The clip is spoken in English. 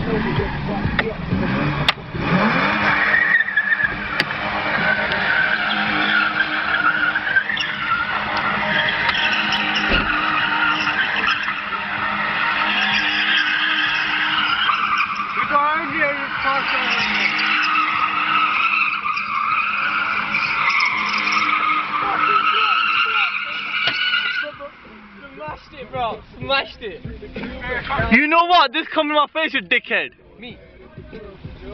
Smashed it, bro. Smashed it. You know what? This coming in my face, you dickhead. Me.